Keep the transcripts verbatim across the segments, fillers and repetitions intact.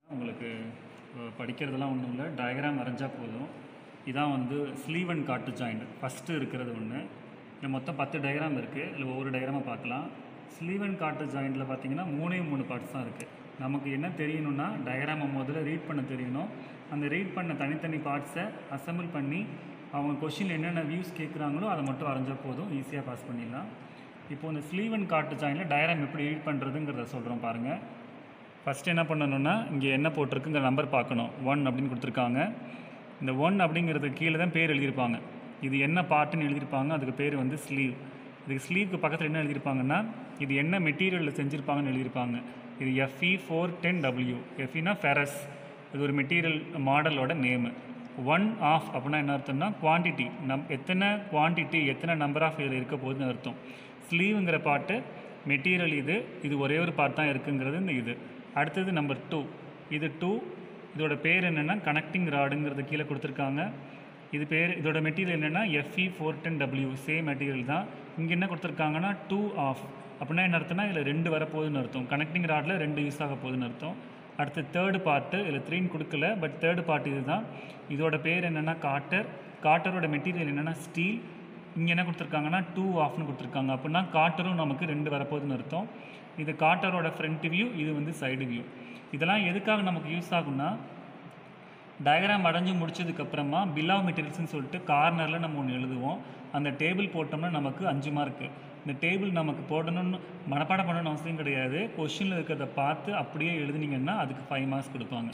உங்களுக்கு படிக்கிறதெல்லாம் ஒன்றும் இல்லை, டயக்ராம் வரைஞ்சால் போதும். இதான் வந்து sleeve and cotter joint first இருக்கிறது ஒன்று. இதில் மொத்தம் பத்து டயக்ராம் இருக்குது. இதில் ஒவ்வொரு டயக்ராமாக பார்க்கலாம். ஸ்லீவ் அண்ட் காட்டு ஜாயிண்டில் பார்த்தீங்கன்னா மூணே மூணு பார்ட்ஸ் தான் இருக்குது. நமக்கு என்ன தெரியணும்னா டயக்ராமை முதல்ல ரீட் பண்ண தெரியணும். அந்த ரீட் பண்ண தனித்தனி பார்ட்ஸை அசம்பிள் பண்ணி அவங்க கொஷினில் என்னென்ன வியூஸ் கேட்குறாங்களோ அதை மட்டும் வரைஞ்சால் போதும், ஈஸியாக பாஸ் பண்ணிடலாம். இப்போது இந்த ஸ்லீவ் அண்ட் காட்டு ஜாயிண்டில் டயக்ராம் எப்படி ரீட் பண்ணுறதுங்கிறத சொல்கிறோம் பாருங்கள். ஃபஸ்ட்டு என்ன பண்ணணுன்னா இங்கே என்ன போட்டிருக்குங்கிற நம்பர் பார்க்கணும். ஒன் அப்படின்னு கொடுத்துருக்காங்க. இந்த ஒன் அப்படிங்கிறதுக்கு கீழே தான் பேர் எழுதியிருப்பாங்க. இது என்ன பார்ட்டுன்னு எழுதியிருப்பாங்க, அதுக்கு பேர் வந்து ஸ்லீவ். இதுக்கு ஸ்லீவுக்கு பக்கத்தில் என்ன எழுதியிருப்பாங்கன்னா இது என்ன மெட்டீரியலில் செஞ்சுருப்பாங்கன்னு எழுதியிருப்பாங்க. இது எஃப்இ ஃபோர் டென் டபிள்யூ. எஃப்இனா ஃபெரஸ். இது ஒரு மெட்டீரியல் மாடலோட நேமு. ஒன் ஆஃப் அப்படின்னா என்ன அர்த்தம்னா குவான்டிட்டி, நம் எத்தனை குவான்டிட்டி எத்தனை நம்பர் ஆஃப் இதில் இருக்க போகுதுன்னு அர்த்தம். ஸ்லீவுங்கிற பார்ட்டு மெட்டீரியல் இது இது ஒரே ஒரு பார்ட் தான் இருக்குங்கிறது இந்த இது. அடுத்தது நம்பர் டூ. இது டூ. இதோட பேர் என்னென்னா கனெக்டிங் ராடுங்கிறது கீழே கொடுத்துருக்காங்க. இது பேர் இதோட மெட்டீரியல் என்னென்னா FE four ten W. Same material தான். இங்கே என்ன கொடுத்துருக்காங்கன்னா டூ ஆஃப் அப்படின்னா என்ன அர்த்தம்னா இதில் ரெண்டு வரப்போகுதுன்னு அர்த்தம். கனெக்டிங் ராடில் ரெண்டு யூஸ் ஆக போகுதுன்னு அர்த்தம். அடுத்து தேர்டு பார்ட்டு, இதில் த்ரீன்னு கொடுக்கல, பட் தேர்டு பார்ட் இது தான். இதோட பேர் என்னென்னா காட்டர். காட்டரோட மெட்டீரியல் என்னென்னா ஸ்டீல். இங்கே என்ன கொடுத்துருக்காங்கன்னா டூ ஆஃப்னு கொடுத்துருக்காங்க. அப்படின்னா காட்டரும் நமக்கு ரெண்டு வரப்போகுதுன்னு அர்த்தம். இது காட்டரோட ஃப்ரண்ட் வியூ, இது வந்து சைடு வியூ. இதெல்லாம் எதுக்காக நமக்கு யூஸ் ஆகும்னா டயக்ராம் அடைஞ்சு முடிச்சதுக்கப்புறமா பில் ஆஃப் மெட்டீரியல்ஸ்னு சொல்லிட்டு கார்னரில் நம்ம ஒன்று எழுதுவோம். அந்த டேபிள் போட்டோம்னா நமக்கு அஞ்சு மார்க்கு. இந்த டேபிள் நமக்கு போடணும்னு மனப்பாடம் பண்ணணும்னு அவசியம் கிடையாது. கொஷினில் இருக்கிறத பார்த்து அப்படியே எழுதுனீங்கன்னா அதுக்கு ஃபைவ் மார்க்ஸ் கொடுப்பாங்க.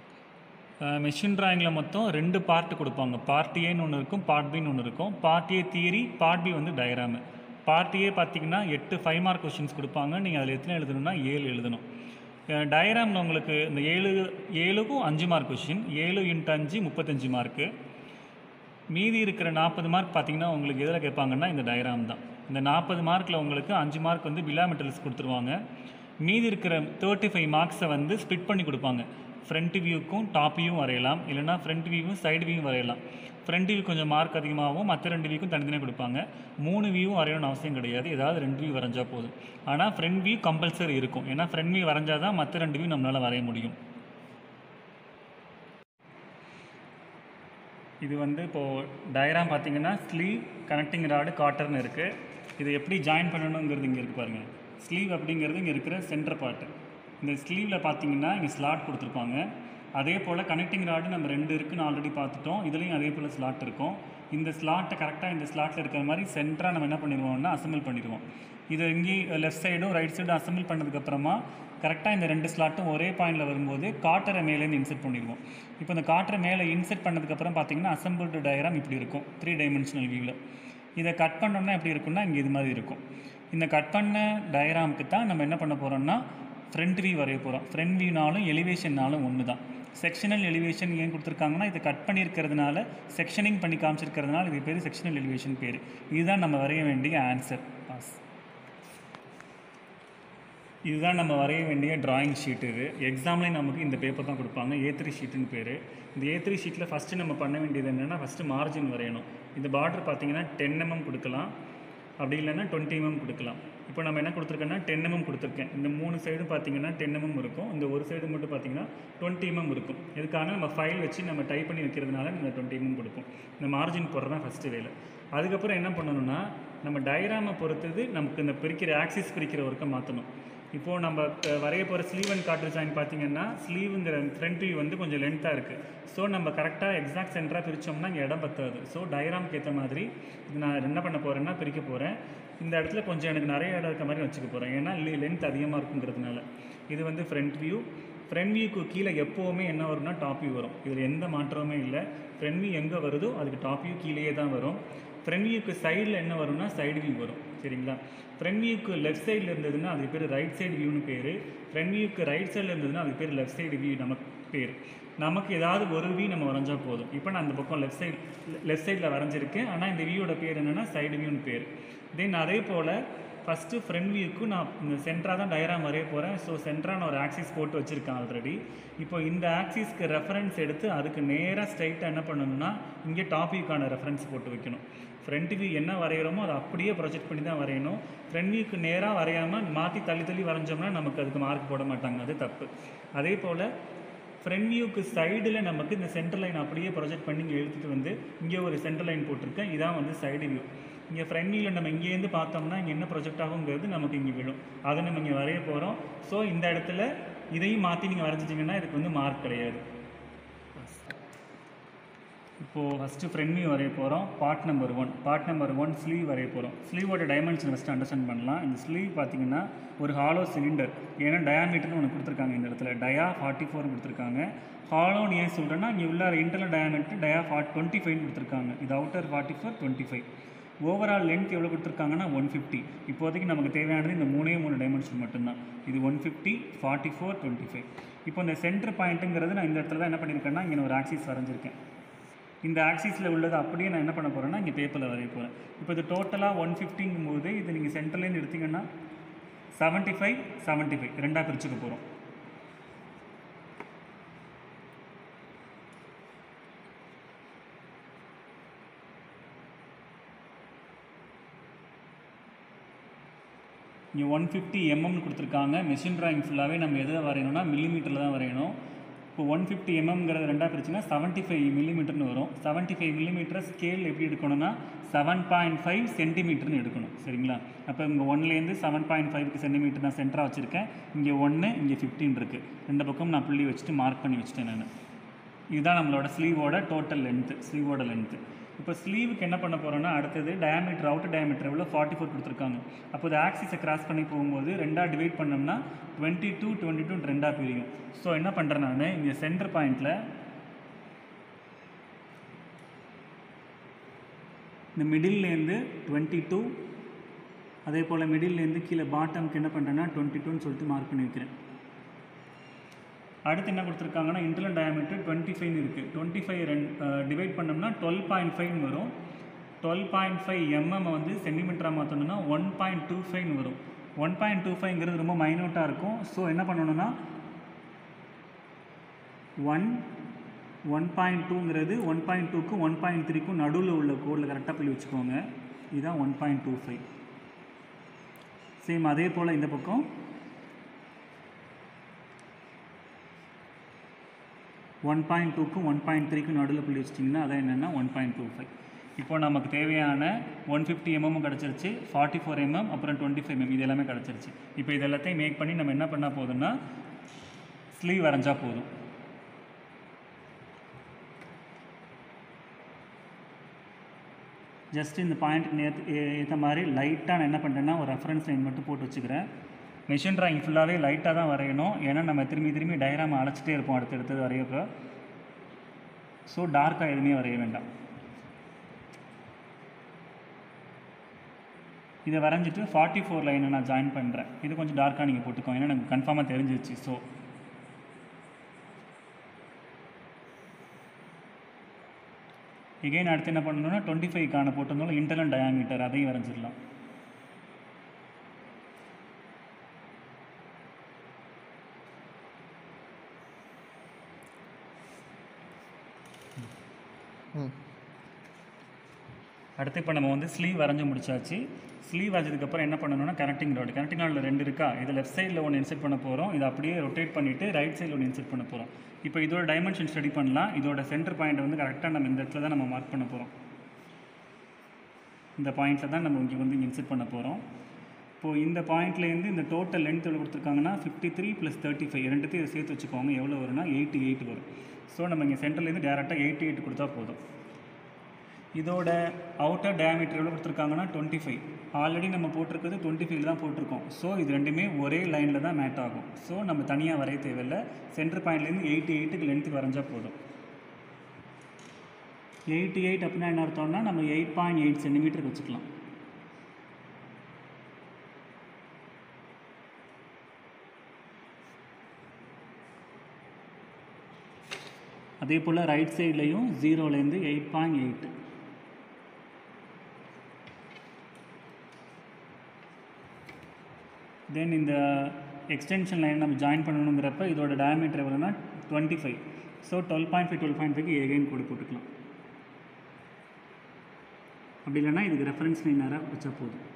மெஷின் ட்ராயிங்கில் மொத்தம் ரெண்டு பார்ட்டு கொடுப்பாங்க. பார்ட் ஏன்னு ஒன்று இருக்கும், பார்ட் பின்னு ஒன்று இருக்கும். Part A theory, part B வந்து டயக்ராமு. பார்ட் ஏ பார்த்தீங்கன்னா எட்டு ஃபைவ் மார்க் கொஷின்ஸ் கொடுப்பாங்க. நீங்கள் அதில் எத்தனை எழுதணும்னா ஏழு எழுதணும். டயக்ராமில் உங்களுக்கு இந்த ஏழு ஏழுக்கும் அஞ்சு மார்க் கொஷின், ஏழு இன்ட்டு அஞ்சு முப்பத்தஞ்சு மார்க்கு. மீதி இருக்கிற நாற்பது மார்க் பார்த்தீங்கன்னா உங்களுக்கு எதில் கேட்பாங்கன்னா இந்த டயக்ராம் தான். இந்த நாற்பது மார்க்கில் உங்களுக்கு அஞ்சு மார்க் வந்து பில் ஆஃப் மெட்டீரியல்ஸ் கொடுத்துருவாங்க. மீதி இருக்கிற தேர்ட்டி ஃபைவ் மார்க்ஸை வந்து ஸ்பிட் பண்ணி கொடுப்பாங்க. ஃப்ரண்ட் வியூக்கும் டாப் வியூவும் வரையலாம், இல்லைனா ஃப்ரண்ட் வியூவும் சைடு வியூவும் வரையலாம். ஃப்ரண்ட் வியூ கொஞ்சம் மார்க் அதிகமாகவும் மற்ற ரெண்டு வியூக்கும் தனித்தனியாக கொடுப்பாங்க. மூணு வியூவும் வரையணும்னு அவசியம் கிடையாது, ஏதாவது ரெண்டு வியூ வரைஞ்சால் போதும். ஆனால் ஃப்ரண்ட் வியூ கம்பல்சரி இருக்கும். ஏன்னா ஃப்ரண்ட் வியூ வரைஞ்சால் தான் மற்ற ரெண்டு வியூ நம்மளால் வரைய முடியும். இது வந்து இப்போது டயக்ராம் பார்த்தீங்கன்னா ஸ்லீவ், கனெக்டிங் ராடு, காட்டர்னு இருக்குது. இதை எப்படி ஜாயின் பண்ணணுங்கிறது இங்கே இருக்குது பாருங்கள். ஸ்லீவ் அப்படிங்கிறது இங்கே இருக்கிற சென்டர் பார்ட்டு. இந்த ஸ்லீவில் பார்த்தீங்கன்னா இங்கே ஸ்லாட் கொடுத்துருப்பாங்க. அதே போல் கனெக்டிங் ராடு நம்ம ரெண்டு இருக்குன்னு ஆல்ரெடி பார்த்துட்டோம். இதுலேயும் அதே போல் ஸ்லாட் இருக்கும். இந்த ஸ்லாட்டை கரெக்டாக இந்த ஸ்லாட்டில் இருக்கிற மாதிரி சென்டராக நம்ம என்ன பண்ணிடுவோம்னா அசம்பிள் பண்ணிடுவோம். இது இங்கேயும் லெஃப்ட் சைடும் ரைட் சைடும் அசம்பிள் பண்ணதுக்கப்புறமா கரெக்டாக இந்த ரெண்டு ஸ்லாட்டும் ஒரே பாயிண்டில் வரும்போது காட்டரை மேலேருந்து இன்செர்ட் பண்ணிடுவோம். இப்போ இந்த காட்டரை மேலே இன்செர்ட் பண்ணதுக்கப்புறம் பார்த்தீங்கன்னா அசம்பிள்டு டயக்ராம் இப்படி இருக்கும், த்ரீ டைமென்ஷனல் வியூவில். இதை கட் பண்ணோம்னா எப்படி இருக்குன்னா இங்கே இது மாதிரி இருக்கும். இந்த கட் பண்ண டயக்ராமுக்கு தான் நம்ம என்ன பண்ண போகிறோம்னா ஃப்ரண்ட் வியூ வரைய போகிறோம். ஃப்ரண்ட் வியூனாலும் எலிவேஷன்னாலும் ஒன்று தான். செக்ஷனல் எலிவேஷன் ஏன் கொடுத்துருக்காங்கன்னா இது கட் பண்ணியிருக்கிறதுனால, செக்ஷனிங் பண்ணி காமிச்சிருக்கிறதுனால இது பேர் செக்ஷனல் எலிவேஷன் பேர். இதுதான் நம்ம வரைய வேண்டிய ஆன்சர். பாஸ். இதுதான் நம்ம வரைய வேண்டிய ட்ராயிங் ஷீட். இது எக்ஸாம்லேயும் நமக்கு இந்த பேப்பர் தான் கொடுப்பாங்க, ஏ த்ரீ ஷீட்டுன்னு பேர். இந்த ஏ த்ரீ ஷீட்டில் ஃபஸ்ட்டு நம்ம பண்ண வேண்டியது என்னென்னா ஃபஸ்ட்டு மார்ஜின் வரையணும். இந்த பார்டர் பார்த்தீங்கன்னா டென் எம்எம் கொடுக்கலாம், அப்படி இல்லைன்னா டுவெண்ட்டி எம்எம் கொடுக்கலாம். இப்போ நம்ம என்ன கொடுத்துருக்கோன்னா டென் எம்எம் கொடுத்துருக்கேன். இந்த மூணு சைடும் பார்த்தீங்கன்னா டென் எம்எம் இருக்கும், இந்த ஒரு சைடு மட்டும் பார்த்தீங்கன்னா டுவெண்ட்டி எம்எம் இருக்கும். இதுக்காக நம்ம ஃபைல் வச்சு நம்ம டைப் பண்ணி வைக்கிறதுனால இந்த டுவெண்ட்டி எம்எம் கொடுப்போம். இந்த மார்ஜின் போடுறது தான் ஃபஸ்ட்டு வேலை. அதுக்கப்புறம் என்ன பண்ணணும்னா நம்ம டயக்ராமை பொறுத்தது நமக்கு இந்த பிரிக்கிற ஆக்சிஸ் பிரிக்கிற ஒர்க்கை மாற்றணும். இப்போது நம்ம வரைய போகிற ஸ்லீவ் அண்ட் காட்டர் ஜாயின் பார்த்தீங்கன்னா ஸ்லீவுங்கிற ஃப்ரண்ட் வியூ வந்து கொஞ்சம் லென்த்தாக இருக்குது. ஸோ நம்ம கரெக்டாக எக்ஸாக்ட் சென்டராக பிரித்தோம்னா இங்கே இடம் பத்தாது. ஸோ டயக்ராமுக்கு ஏற்ற மாதிரி இது நான் என்ன பண்ண போகிறேன்னா பிரிக்க போகிறேன். இந்த இடத்துல கொஞ்சம் எனக்கு நிறைய இடம் இருக்க மாதிரி வச்சுக்க போகிறேன், ஏன்னா லென்த் அதிகமாக இருக்குங்கிறதுனால. இது வந்து ஃப்ரண்ட் வியூ. ஃப்ரண்ட் வியூக்கு கீழே எப்போவுமே என்ன வரும்னா டாப் வியூ வரும். இதில் எந்த மாற்றமுமே இல்லை. ஃப்ரண்ட் வியூ எங்கே வருதோ அதுக்கு டாப் வியூ கீழேயே தான் வரும். ஃப்ரண்ட் வியூக்கு சைடில் என்ன வரும்னா சைடு வியூ வரும். சரிங்களா? ஃப்ரண்ட் வியூக்கு லெஃப்ட் சைடில் இருந்ததுன்னா அதுக்கு பேர் ரைட் சைடு வியூன்னு பேர். ஃப்ரண்ட் வியூக்கு ரைட் சைடில் இருந்ததுன்னா அதுக்கு பேர் லெஃப்ட் சைடு வியூ நமக்கு பேர். நமக்கு ஏதாவது ஒரு வியூ நம்ம வரைஞ்சால் போதும். இப்போ நான் அந்த பக்கம் லெஃப்ட் சைடு லெஃப்ட் சைடில் வரைஞ்சிருக்கேன், ஆனால் இந்த வியூவோட பேர் என்னென்னா சைடு வியூன்னு பேர். தென் அதே போல் ஃபஸ்ட்டு ஃப்ரண்ட் வியூக்கு நான் இந்த சென்டராக தான் டயக்ராம் வரைய போகிறேன். ஸோ சென்டராக நான் ஒரு ஆக்சிஸ் போட்டு வச்சுருக்கேன் ஆல்ரெடி. இப்போ இந்த ஆக்சிஸ்க்கு ரெஃபரன்ஸ் எடுத்து அதுக்கு நேராக ஸ்ட்ரைட்டாக என்ன பண்ணணும்னா இங்கே டாப் வியூக்கான ரெஃபரன்ஸ் போட்டு வைக்கணும். ஃப்ரண்ட் வியூ என்ன வரைகிறோமோ அதை அப்படியே ப்ரொஜெக்ட் பண்ணி தான் வரையணும். ஃப்ரண்ட் வியூக்கு நேராக வரையாமல் மாற்றி தள்ளி தள்ளி வரைஞ்சோம்னா நமக்கு அதுக்கு மார்க் போட மாட்டாங்க, அது தப்பு. அதே போல் ஃப்ரண்ட் வியூக்கு சைடில் நமக்கு இந்த சென்டர் லைன் அப்படியே ப்ரொஜெக்ட் பண்ணி இங்கே எடுத்துகிட்டு வந்து இங்கே ஒரு சென்டர் லைன் போட்டிருக்கேன். இதான் வந்து சைடு வியூ. இங்கே ஃப்ரண்ட் வியூவில் நம்ம இங்கேருந்து பார்த்தோம்னா இங்கே என்ன ப்ரொஜெக்ட் ஆகுங்கிறது நமக்கு இங்கே விழும். அதை நம்ம இங்கே வரைய போகிறோம். ஸோ இந்த இடத்துல இதையும் மாற்றி நீங்கள் வரைஞ்சிட்டிங்கன்னா இதுக்கு வந்து மார்க் கிடையாது. இப்போது ஃபஸ்ட்டு ஃப்ரண்ட் வியூ வரைய போகிறோம். Part number one part number one sleeve வரைய போகிறோம். ஸ்லீவோட டைமென்ஷன் ஃபஸ்ட்டு அண்டர்ஸ்டாண்ட் பண்ணலாம். இந்த ஸ்லீவ் பார்த்தீங்கன்னா ஒரு ஹாலோ சிலிண்டர். ஏன்னா டயாமீட்டர்னு ஒன்று கொடுத்துருக்காங்க. இந்த இடத்துல டயா ஃபார்ட்டி ஃபோர்னு கொடுத்துருக்காங்க. ஹாலோன்னு ஏன் சொல்கிறேன்னா இங்கே உள்ள இன்டர்னல் டயாமீட்டர் டயா ஃபார்ட் டுவெண்ட்டி ஃபைவ்னு கொடுத்துருக்காங்க. இது outer forty four twenty five. Overall length எவ்வளோ கொடுத்துருக்காங்கன்னா ஒன் ஃபிஃப்டி. இப்போதைக்கு நமக்கு தேவையானது இந்த மூணே மூணு டைமென்ஷன் மட்டும்தான். இது one fifty, forty four, twenty five. இப்போ இந்த சென்டர் பாயிண்ட்டுங்கிறது நான் இந்த இடத்துல தான் என்ன பண்ணியிருக்கேன்னா இங்கே ஒரு ஆக்சிஸ் வரைஞ்சிருக்கேன். இந்த ஆக்சிஸில் உள்ளது அப்படியே நான் என்ன பண்ண போகிறேன்னா இங்கே பேப்பரில் வரைய போகிறேன். இப்போ இது டோட்டலாக ஒன் ஃபிஃப்டிங்கும் போது இது நீங்கள் சென்டர்லேருந்து எடுத்திங்கன்னா செவன்ட்டி ஃபைவ் செவன்ட்டி ஃபைவ் ரெண்டாக பிரிச்சுக்க போகிறோம். இங்கே ஒன் ஃபிஃப்டி எம்எம்னு கொடுத்துருக்காங்க. மெஷின் ட்ராயிங் ஃபுல்லாகவே நம்ம எதில் வரையணும்னா மில்லிமீட்டரில் தான் வரையணும். இப்போ ஒன் ஃபிஃப்டி எம்எம்ங்கிறது ரெண்டாக பிரிச்சுன்னா செவன்ட்டி ஃபைவ் மில்லிமீட்டர்னு வரும். செவன்ட்டி ஃபைவ் மில்லிமீட்டர் ஸ்கேல் எப்படி எடுக்கணும்னா செவன் பாயிண்ட் ஃபைவ் சென்டிமீட்டர்னு எடுக்கணும். சரிங்களா? அப்போ இங்கே ஒன்லேருந்து செவன் பாயிண்ட் ஃபைவ்க்கு சென்டிமீட்டர் நான் சென்டராக வச்சுருக்கேன். இங்கே ஒன்று, இங்கே ஃபிஃப்டின் இருக்குது. ரெண்டு பக்கம் நான் புள்ளி வச்சுட்டு மார்க் பண்ணி வச்சுட்டேன் நான். இதுதான் நம்மளோட ஸ்லீவோட டோட்டல் லென்த்து, ஸ்லீவோட லென்த்து. இப்போ ஸ்லீவுக்கு என்ன பண்ண போகிறோன்னா அடுத்தது டயாமீட்டர், அவுட்டர் டயாமீட்டர் எவ்வளோ ஃபார்ட்டி ஃபோர் கொடுத்துருக்காங்க. அப்போ இது ஆக்சிஸை கிராஸ் பண்ணி போகும்போது ரெண்டாக டிவைட் பண்ணோம்னா டுவெண்ட்டி டூ டுவெண்ட்டி டூ ரெண்டாக பிரியும். ஸோ என்ன பண்ணுறேன் நான் இங்கே சென்டர் பாயிண்டில் இந்த மிடில்லேருந்து டுவெண்ட்டி டூ, அதே போல் மிடில்லேருந்து கீழே பாட்டமுக்கு என்ன பண்ணுறேன்னா டுவெண்ட்டி டூன்னு சொல்லிட்டு மார்க் பண்ணி வைக்கிறேன். அடுத்து என்ன கொடுத்துருக்காங்கன்னா இன்டர்னல் டயாமீட்டர் டுவெண்ட்டி ஃபைவ்னு இருக்குது. டுவெண்ட்டி ஃபைவ் ரெண்டு டிவைட் பண்ணோம்னா டுவெல் பாயிண்ட் ஃபைவ்னு வரும். டுவெல் பாயிண்ட் ஃபைவ் எம்எம் வந்து சென்டிமீட்டராக மாற்றணும்னா ஒன் பாயிண்ட் டூ ஃபைவ்னு வரும். ஒன் பாயிண்ட் டூ ஃபைவ்ங்கிறது ரொம்ப மைனூட்டாக இருக்கும். ஸோ என்ன பண்ணணும்னா ஒன் ஒன் பாயிண்ட் டூங்கிறது ஒன் பாயிண்ட் டூக்கும் ஒன் பாயிண்ட் த்ரீக்கும் நடுவில் உள்ள கோடில் கரெக்டாக போய் வச்சுக்கோங்க. இதுதான் one point two five. Same அதே போல் இந்த பக்கம் ஒன் பாயிண்ட் டூக்கும் ஒன் பாயிண்ட் த்ரீக்கும் நடுவில் புள்ளி வச்சிட்டிங்கன்னா அதான் என்னென்னா ஒன் பாயிண்ட் டூ ஃபைவ். இப்போ நமக்கு தேவையான ஒன் ஃபிஃப்டி எம்எம் கிடச்சிருச்சு, ஃபார்ட்டி ஃபோர் எம்எம், அப்புறம் டுவெண்ட்டி ஃபைவ் எம்எம் இது எல்லாமே கிடச்சிருச்சு. இப்போ இது எல்லாத்தையும் மேக் பண்ணி நம்ம என்ன பண்ணால் போதும்னா ஸ்லீவ் வரைஞ்சால் போதும். ஜஸ்ட் இந்த பாயிண்ட்டுக்கு நேற்று ஏற்ற மாதிரி லைட்டாக நான் என்ன பண்ணுறேன்னா ஒரு ரெஃபரன்ஸ் லைன் மட்டும் போட்டு வச்சுக்கிறேன். மெஷின் ட்ராயிங் ஃபுல்லாகவே லைட்டாக தான் வரையணும். ஏன்னா நம்ம திரும்பி திரும்பி டயக்ராம் அழைச்சிட்டே இருப்போம் அடுத்தடுத்தது வரையப்போ. ஸோ டார்க்காக எதுவுமே வரைய வேண்டாம். இதை வரைஞ்சிட்டு ஃபார்ட்டி ஃபோர் லைனை நான் ஜாயின் பண்ணுறேன். இது கொஞ்சம் டார்க்காக நீங்கள் போட்டுக்கோங்க, ஏன்னா எனக்கு கன்ஃபார்மாக தெரிஞ்சிச்சு. ஸோ எகெயின் அடுத்து என்ன பண்ணணும்னா டுவெண்ட்டி ஃபைவ்க்கான போட்டிருந்தாலும் இன்டர்னல் டயாமீட்டர் அதையும் வரைஞ்சிடலாம். அடுத்து இப்போ நம்ம வந்து ஸ்லீவ் வரைஞ்சி முடிச்சாச்சு. ஸ்லீவ் வரைஞ்சதுக்கப்புறம் என்ன பண்ணணும்னா கனெக்டிங் ராட். கனெக்டிங் ராடில் ரெண்டு இருக்கா, இது லெஃப்ட் சைடில் ஒன்று இன்செர்ட் பண்ண போகிறோம். இதை அப்படியே ரொட்டேட் பண்ணிவிட்டு ரைட் சைடில் ஒன்று இன்செர்ட் பண்ண போகிறோம். இப்போ இதோட டைமென்ஷன் ஸ்டடி பண்ணலாம். இதோட சென்டர் பாயிண்ட் வந்து கரெக்டாக நம்ம இந்த இடத்துல தான் நம்ம மார்க் பண்ண போகிறோம். இந்த பாயிண்ட்டில் தான் நம்ம இங்கே வந்து இன்செர்ட் பண்ண போகிறோம். இப்போது இந்த பாயிண்ட்லேருந்து இந்த டோட்டல் லென்த் எவ்வளோ கொடுத்துருக்காங்கன்னா fifty three plus thirty five ரெண்டுத்தையும் சேர்த்து வச்சுக்கோங்க. எவ்வளோ வரும்னா எயிட்டி எயிட் வரும். ஸோ நம்ம இங்கே சென்டர்லேருந்து டேரெக்டாக எயிட்டி எயிட் கொடுத்தா போதும். இதோட அவுட்டர் டயாமீட்டர் எவ்வளோ கொடுத்துருக்காங்கன்னா டுவெண்ட்டி ஃபைவ். ஆல்ரெடி நம்ம போட்டிருக்கிறது டுவெண்ட்டி ஃபைவ்ல தான் போட்டிருக்கோம். ஸோ இது ரெண்டுமே ஒரே லைனில் தான் மேட் ஆகும். ஸோ நம்ம தனியாக வரைய தேவையில்லை. சென்டர் பாயிண்ட்லேருந்து எயிட்டி எயிட்டுக்கு லென்த்து வரைஞ்சால் போதும். எயிட்டி எயிட் அப்படின்னா என்ன அர்த்தம்னா நம்ம எயிட் பாயிண்ட் எயிட் சென்டிமீட்டருக்கு வச்சுக்கலாம். அதே போல் ரைட் சைட்லேயும் ஜீரோலேருந்து எயிட் பாயிண்ட் எயிட். தென் இந்த எக்ஸ்டென்ஷன் லைன் நம்ம ஜாயின் பண்ணணுங்கிறப்ப இதோட டயாமீட்டர் எவ்வளோனா twenty five. So twelve point five twelve point ஃபைவ்க்கு எகைன் கூட போட்டுக்கலாம். அப்படி இல்லைன்னா இதுக்கு ரெஃபரன்ஸ் லைன் நேராக வச்சா போதும்.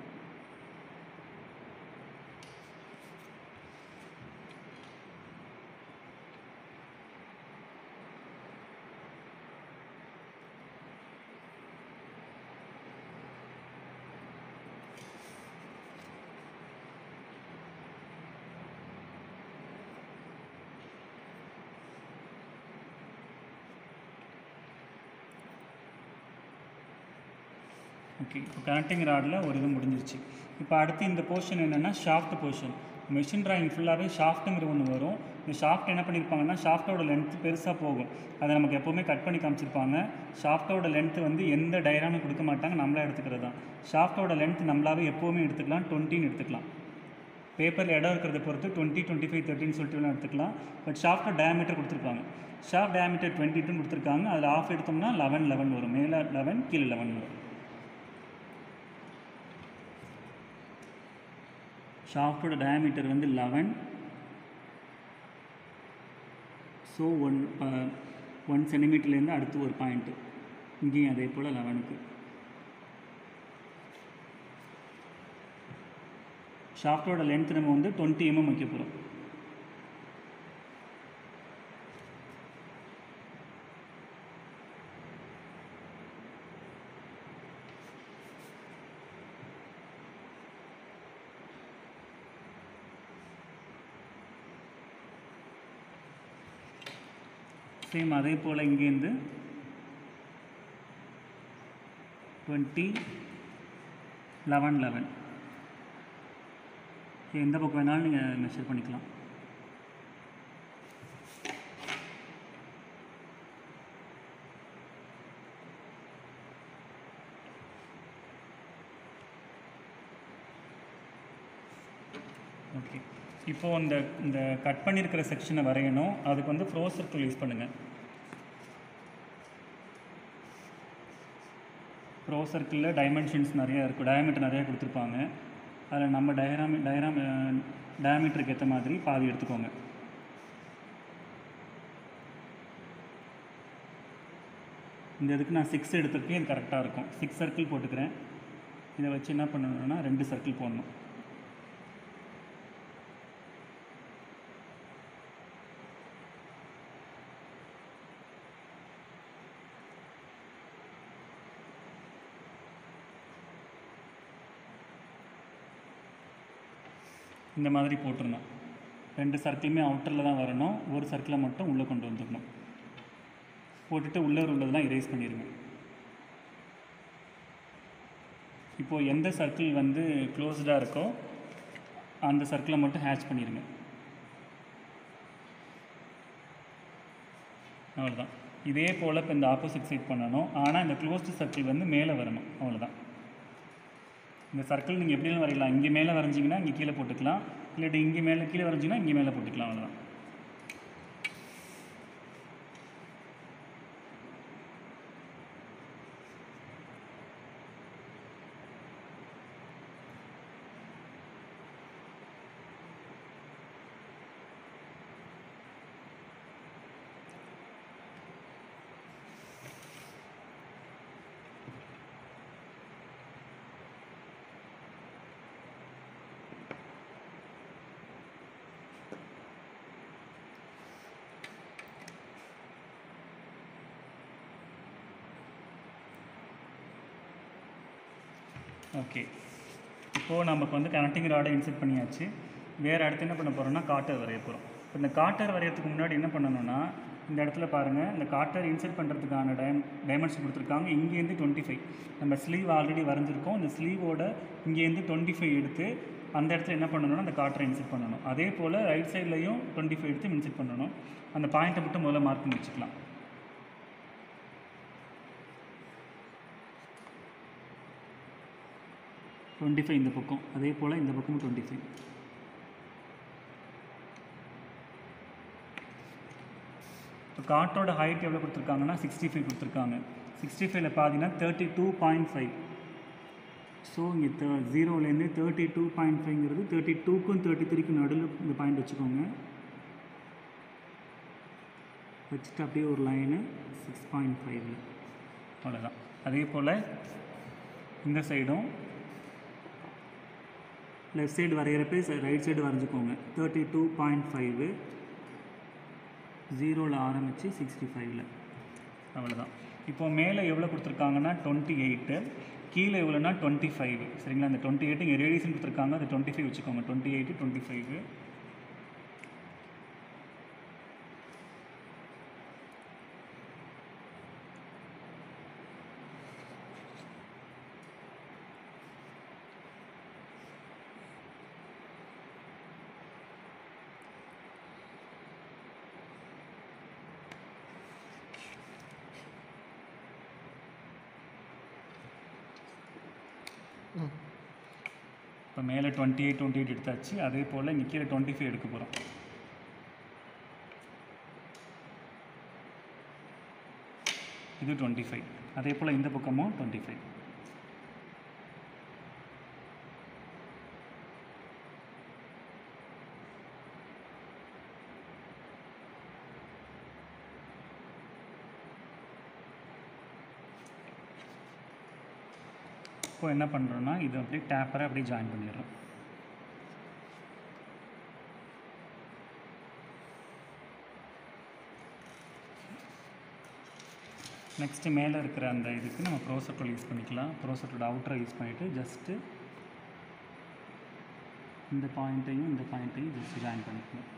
ஓகே, இப்போ கனெக்டிங் ராடில் ஒரு இது முடிஞ்சிருச்சு. இப்போ அடுத்து இந்த போர்ஷன் என்னென்னா ஷாஃப்ட் போர்ஷன். மெஷின் டிராயிங் ஃபுல்லாகவே ஷாஃப்ட்டுங்கிற ஒன்று வரும். இந்த ஷாஃப்ட் என்ன பண்ணியிருப்பாங்கன்னா ஷாஃப்ட்டோட லென்த்து பெருசாக போகும். அதை நமக்கு எப்போவுமே கட் பண்ணி காமிச்சிருப்பாங்க. ஷாஃப்ட்டோட லென்த்து வந்து எந்த டயராமும் கொடுக்க மாட்டாங்க, நம்மளா எடுத்துக்கிறது தான். ஷாஃப்ட்டோட லென்த் நம்மளாவே எப்போவுமே எடுத்துக்கலாம், டுவெண்ட்டின்னு எடுத்துக்கலாம். பேப்பரில் இடம் இருக்கிறத பொறுத்து டுவெண்ட்டி டுவெண்ட்டி ஃபைவ் தேர்ட்டின்னு சொல்லிட்டு வேணால் எடுத்துக்கலாம். பட் ஷாஃப்ட்டோட டயாமீட்டர் கொடுத்துருப்பாங்க. ஷாஃப்ட் டயாமீட்டர் டுவெண்ட்டி டூன்னு கொடுத்துருக்காங்க. அதில் ஆஃப் எடுத்தோம்னா லெவன் லெவன் வரும். மேலே லெவன் கீழே லெவன் வரும். ஷாஃப்ட்டோட டயாமீட்டர் வந்து லெவன். ஸோ ஒன் ஒன் சென்டிமீட்டர்லேருந்து அடுத்து ஒரு பாயிண்ட்டு இங்கேயும் அதே போல் லெவனுக்கு. ஷாஃப்ட்டோட லென்த் நம்ம வந்து டுவெண்ட்டி எம்எம் வைக்க போகிறோம். சேம் அதே போல் இங்கேருந்து டுவெண்ட்டி லெவன் லெவன் எந்த பக்கம் வேணாலும் நீங்கள் மெஷர் பண்ணிக்கலாம். ஓகே, இப்போது இந்த இந்த கட் பண்ணியிருக்கிற செக்ஷனை வரையணும். அதுக்கு வந்து ஃப்ரோ சர்க்கிள் யூஸ் பண்ணுங்கள். ஃப்ரோ சர்க்கிளில் டைமென்ஷன்ஸ் நிறையா இருக்கும், டயாமீட்டர் நிறையா கொடுத்துருப்பாங்க. அதில் நம்ம டயராமி டயராம் டயாமீட்டருக்கு ஏற்ற மாதிரி பாதி எடுத்துக்கோங்க. இந்த இதுக்கு நான் சிக்ஸ் எடுத்துருக்கேன், இது கரெக்டாக இருக்கும். சிக்ஸ் சர்க்கிள் போட்டுக்கிறேன். இதை வச்சு என்ன பண்ணணும்னா ரெண்டு சர்க்கிள் போடணும். இந்த மாதிரி போட்டுருணும். ரெண்டு சர்க்கிளுமே அவுட்டரில் தான் வரணும். ஒரு சர்க்கிளை மட்டும் உள்ளே கொண்டு வந்துடணும். போட்டுட்டு உள்ளே உள்ளதெல்லாம் எரேஸ் பண்ணிடுங்க. இப்போது எந்த சர்க்கிள் வந்து க்ளோஸ்டாக இருக்கோ அந்த சர்க்கிளை மட்டும் ஹேட்ச் பண்ணிடுங்க. அவ்வளோதான். இதே போல் இப்போ இந்த ஆப்போசிட் சைட் பண்ணணும். ஆனால் இந்த க்ளோஸ்டு சர்க்கிள் வந்து மேலே வரணும். அவ்வளோதான். இந்த சர்க்கிள் நீங்கள் எப்படியும் வரையலாம். இங்கே மேலே வரைஞ்சிங்கன்னா இங்கே கீழே போட்டுக்கலாம், இல்லாட்டி இங்கே மேலே கீழே வரைஞ்சிங்கன்னா இங்கே மேலே போட்டுக்கலாம். அவ்வளோதான். ஓகே, இப்போது நமக்கு வந்து கனெக்டிங் ராடை இன்செர்ட் பண்ணியாச்சு. வேறு அடுத்து என்ன பண்ண போகிறோம்னா காட்டர் வரைய போகிறோம். இப்போ இந்த காட்டர் வரையறதுக்கு முன்னாடி என்ன பண்ணணும்னா இந்த இடத்துல பாருங்கள், இந்த காட்டர் இன்செர்ட் பண்ணுறதுக்கான டைம் டைமென்ஷன் கொடுத்துருக்காங்க. இங்கேருந்து டுவெண்ட்டி ஃபைவ் நம்ம ஸ்லீவ் ஆல்ரெடி வரைஞ்சிருக்கோம். இந்த ஸ்லீவோட இங்கேருந்து டுவெண்ட்டி ஃபைவ் எடுத்து அந்த இடத்துல என்ன பண்ணணும்னா அந்த காட்டரை இன்செர்ட் பண்ணணும். அதே போல் ரைட் சைட்லையும் டுவெண்ட்டி ஃபைவ் எடுத்து இன்செர்ட் பண்ணணும். அந்த பாயிண்ட்டை மட்டும் முதல்ல மார்க் பண்ணி வச்சுக்கலாம். டுவெண்ட்டி ஃபைவ் இந்த பக்கம், அதே போல் இந்த பக்கமும் டுவெண்ட்டி ஃபைவ். இப்போ காட்டோட ஹைட் எவ்வளோ கொடுத்துருக்காங்கன்னா சிக்ஸ்டி ஃபைவ் கொடுத்துருக்காங்க. சிக்ஸ்டி ஃபைவ்ல பார்த்தீங்கன்னா thirty two point five. So இங்கே த ஜீரோலேருந்து தேர்ட்டி டூ பாயிண்ட் ஃபைவ்ங்கிறது தேர்ட்டி டூக்கும் தேர்ட்டி த்ரீக்கும் நடுவில் இந்த பாயிண்ட் வச்சுக்கோங்க. வச்சுட்டு அப்படியே ஒரு லைனு சிக்ஸ் பாயிண்ட் ஃபைவ்ல அவ்வளோதான். அதே போல் இந்த சைடும் லெஃப்ட் சைடு வரைகிறப்ப ரைட் சைடு வரைஞ்சிக்கோங்க. தேர்ட்டி டூ பாயிண்ட் ஃபைவு ஜீரோவில் ஆரம்பித்து சிக்ஸ்டி ஃபைவ்ல அவ்வளோதான். இப்போது மேலே எவ்வளோ கொடுத்துருக்காங்கன்னா டுவெண்ட்டி எயிட்டு, கீழே எவ்வளோனா டுவெண்ட்டி ஃபைவ். சரிங்களா, அந்த டுவெண்ட்டி எயிட்டு இங்கே ரேடியேஷன் கொடுத்துருக்காங்க, அது டுவெண்ட்டி ஃபைவ் வச்சுக்கோங்க. Twenty eight twenty five. இப்போ மேலே டுவெண்ட்டி எயிட் டுவெண்ட்டி எயிட் எடுத்தாச்சு. அதே போல் இங்கே கீழே டுவெண்ட்டி ஃபைவ் எடுக்க போகிறோம். இது டுவெண்ட்டி ஃபைவ். அதே போல் இந்த பக்கமும் டுவெண்ட்டி ஃபைவ். இப்போ என்ன பண்ணுறோன்னா இது அப்படியே டேப்பரை அப்படியே ஜாயின் பண்ணிடுறோம். நெக்ஸ்ட்டு மேலே இருக்கிற அந்த இதுக்கு நம்ம ப்ரோசெட்டோல் யூஸ் பண்ணிக்கலாம். ப்ரோசெட்டோட அவுட்டரை யூஸ் பண்ணிவிட்டு ஜஸ்ட்டு இந்த பாயிண்ட்டையும் இந்த பாயிண்ட்டையும் ஜஸ்ட் ஜாயின் பண்ணிக்கணும்.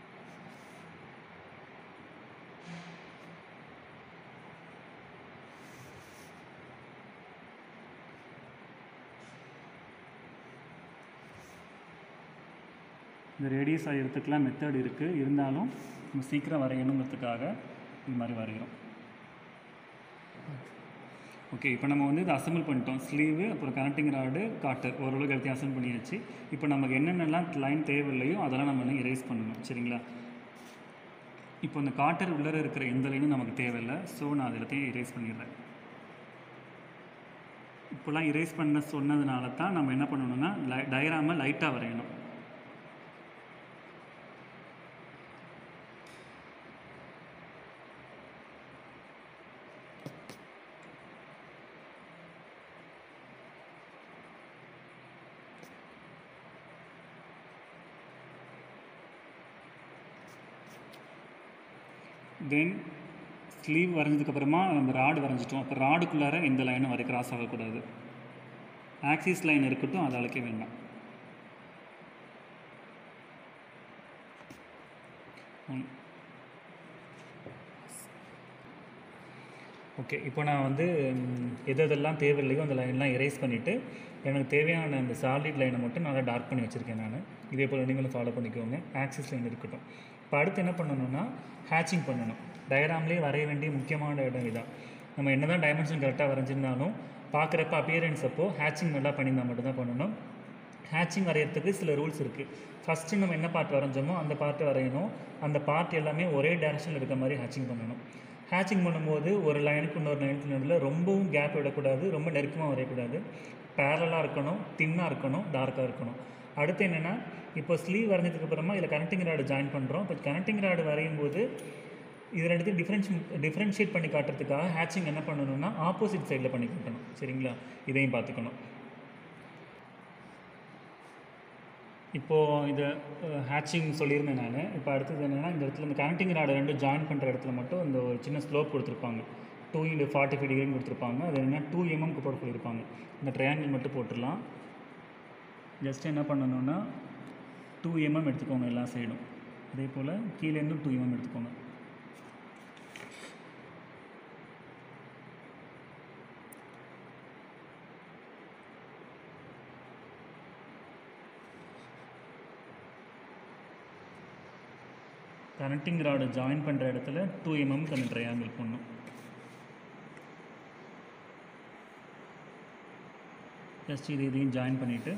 இந்த ரேடியஸ் எடுத்துக்கலாம் மெத்தட் இருக்குது. இருந்தாலும் நம்ம சீக்கிரம் வரையணுங்கிறதுக்காக இது மாதிரி வரைகிறோம். ஓகே, இப்போ நம்ம வந்து இதை அசம்பிள் பண்ணிட்டோம். ஸ்லீவு, அப்புறம் கனெக்டிங் ராடு, காட்டு ஓரளவுக்கு எல்லாத்தையும் அசம்பிள் பண்ணியாச்சு. இப்போ நமக்கு என்னென்னலாம் லைன் தேவையில்லையோ அதெல்லாம் நம்ம வந்து எரேஸ் பண்ணணும். சரிங்களா? இப்போ இந்த காட்டர் உள்ளே இருக்கிற எந்த லைனும் நமக்கு தேவையில்லை. ஸோ நான் அது எல்லாத்தையும் எரேஸ் பண்ணிடுறேன். இப்போலாம் எரேஸ் பண்ண சொன்னதுனால தான் நம்ம என்ன பண்ணணும்னா லை டயக்ராமை லைட்டாக வரையணும். தென் ஸ்லீவ் வரைஞ்சதுக்கப்புறமா நம்ம ராடு வரைஞ்சிட்டோம். அப்போ ராடுக்குள்ளார எந்த லைனும் வரை கிராஸ் ஆகக்கூடாது. ஆக்சிஸ் லைன் இருக்கட்டும், அதை அழைக்க வேண்டாம். ஓகே, இப்போ நான் வந்து எது எதெல்லாம் தேவையில்லையோ அந்த லைன்லாம் எரேஸ் பண்ணிவிட்டு எனக்கு தேவையான அந்த சாலிட் லைனை மட்டும் நல்லா டார்க் பண்ணி வச்சுருக்கேன் நான். இதே போல் நீங்களும் ஃபாலோ பண்ணிக்கோங்க. ஆக்சிஸ் லைன் இருக்கட்டும். இப்போ அடுத்து என்ன பண்ணணும்னா ஹேச்சிங் பண்ணணும். டயக்ராம்லேயே வரைய வேண்டிய முக்கியமான இடம் இதான். நம்ம என்ன தான் டைமென்ஷன் கரெக்டாக வரைஞ்சிருந்தாலும் பார்க்குறப்ப அப்பியரன்ஸ் அப்போ ஹேச்சிங் நல்லா பண்ணியிருந்தால் மட்டும்தான் பண்ணணும். ஹேச்சிங் வரைகிறதுக்கு சில ரூல்ஸ் இருக்குது. ஃபஸ்ட்டு நம்ம என்ன பார்ட் வரைஞ்சோமோ அந்த பார்ட்டு வரையணும். அந்த பார்ட் எல்லாமே ஒரே டைரக்ஷனில் இருக்க மாதிரி ஹேச்சிங் பண்ணணும். ஹேச்சிங் பண்ணும்போது ஒரு லைனுக்கு இன்னொரு லைனுக்கு நடுவில் ரொம்பவும் கேப் விடக்கூடாது, ரொம்ப நெருக்கமாக வரையக்கூடாது. பேரலாக இருக்கணும், தின்னாக இருக்கணும், டார்க்காக இருக்கணும். அடுத்து என்னென்னா, இப்போ ஸ்லீவ் வரைஞ்சதுக்கப்புறமா இதில் கனெக்டிங் ராடு ஜாயின் பண்ணுறோம். இப்போ கனெக்டிங் ராடு வரையும் போது இது ரெண்டுத்தையும் டிஃப்ரென்ஷ் டிஃப்ரென்ஷியேட் பண்ணி காட்டுறதுக்காக ஹேச்சிங் என்ன பண்ணணும்னா ஆப்போசிட் சைடில் பண்ணி காட்டணும். சரிங்களா? இதையும் பார்த்துக்கணும். இப்போது இதை ஹேச்சிங் சொல்லியிருந்தேன் நான். இப்போ அடுத்தது என்னென்னா, இந்த இடத்துல இந்த கனெக்டிங் ராடு ரெண்டும் ஜாயின் பண்ணுற இடத்துல மட்டும் இந்த ஒரு சின்ன ஸ்லோப் கொடுத்துருப்பாங்க. டூ இன்டு ஃபார்ட்டி ஃபைவ் டிகிரின்னு கொடுத்துருப்பாங்க. அது என்ன டூ எம்எம்க்கு போட சொல்லியிருப்பாங்க. இந்த ட்ரையாங்கிள் மட்டும் போட்டுடலாம். ஜஸ்ட் என்ன பண்ணணுன்னா டூ எம்எம் எடுத்துக்கோங்க எல்லா சைடும். அதே போல் கீழேருந்தும் டூ எம்எம் எடுத்துக்கோங்க. கனெக்டிங் ராடு ஜாயின் பண்ணுற இடத்துல டூ எம்எம்க்கு அந்த ட்ரையாங்கிள் போடணும். ஜஸ்ட் இது இதையும் ஜாயின் பண்ணிவிட்டு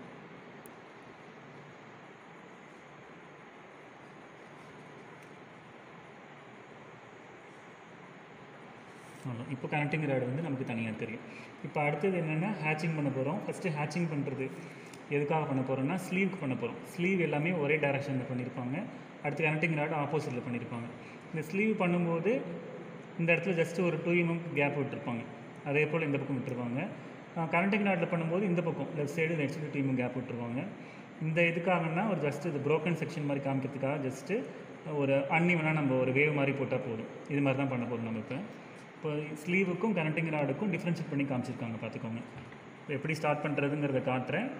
அவ்வளோ. இப்போ கனெக்டிங் ராடு வந்து நமக்கு தனியாக தெரியும். இப்போ அடுத்தது என்னென்னா ஹேச்சிங் பண்ண போகிறோம். ஃபஸ்ட்டு ஹேச்சிங் பண்ணுறது எதுக்காக பண்ண போகிறோம்னா ஸ்லீவுக்கு பண்ண போகிறோம். ஸ்லீவ் எல்லாமே ஒரே டைரக்ஷனில் பண்ணியிருப்பாங்க. அடுத்து கனெக்டிங் ராடு ஆப்போசிட்டில் பண்ணியிருப்பாங்க. இந்த ஸ்லீவ் பண்ணும்போது இந்த இடத்துல ஜஸ்ட்டு ஒரு டூ எம்எம் கேப் விட்டுருப்பாங்க. அதே போல் இந்த பக்கம் விட்டுருவாங்க. கனெக்டிங் ராடில் பண்ணும்போது இந்த பக்கம் left side right side two MM gap விட்டுருவாங்க. இந்த இதுக்காகனா ஒரு ஜஸ்ட்டு இது ப்ரோக்கன் செக்ஷன் மாதிரி காமிக்கிறதுக்காக ஜஸ்ட்டு ஒரு அன்னிவனாக நம்ம ஒரு வேவ் மாதிரி போட்டால் போதும். இது மாதிரி தான் பண்ண போகிறோம் நம்ம. இப்போ இப்போ ஸ்லீவுக்கும் கனெக்டிங் ராடுக்கும் டிஃப்ரென்ஷியேட் பண்ணி காமிச்சிருக்காங்க, பார்த்துக்கோங்க. இப்போ எப்படி ஸ்டார்ட் பண்ணுறதுங்கிறத காட்டுறேன்.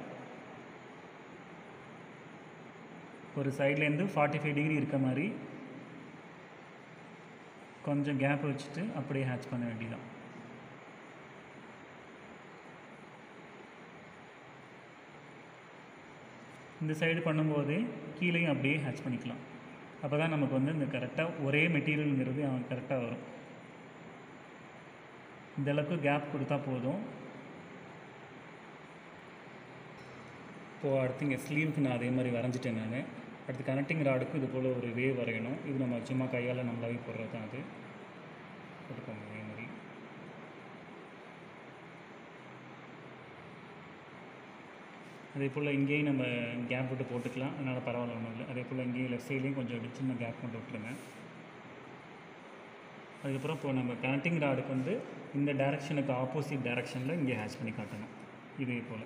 ஒரு சைட்லேருந்து ஃபார்ட்டி ஃபைவ் டிகிரி இருக்க மாதிரி கொஞ்சம் கேப் வச்சுட்டு அப்படியே ஹேட்ச் பண்ண வேண்டியதான். இந்த சைடு பண்ணும்போதே கீழேயும் அப்படியே ஹேட்ச் பண்ணிக்கலாம். அப்போ தான் நமக்கு வந்து இந்த கரெக்டாக ஒரே மெட்டீரியலுங்கிறது அவன் கரெக்டாக வரும். இந்த அளவுக்கு கேப் கொடுத்தா போதும். இப்போது அடுத்து இங்கே ஸ்லீவுக்கு நான் அதே மாதிரி வரைஞ்சிட்டேன் நான். அடுத்து கனெக்டிங் ராடுக்கும் இது போல் ஒரு வேவ் வரையணும். இது நம்ம சும்மா கையால் நம்மளாவே போடுறது தான். அது போட்டுக்கோங்க அதே மாதிரி. அதே போல் இங்கேயும் நம்ம கேப் விட்டு போட்டுக்கலாம், அதனால் பரவாயில்ல, ஒன்றும் இல்லை. அதே போல் இங்கேயும் லெஃப்ட் சைட்லேயும் கொஞ்சம் சின்ன கேப் கொண்டு விட்டுருங்க. அதுக்கப்புறம் இப்போ நம்ம கனெக்டிங் ராடுக்கு வந்து இந்த டைரெக்ஷனுக்கு ஆப்போசிட் டைரெக்ஷனில் இங்கே ஹேட்ச் பண்ணி காட்டணும். இதே போல்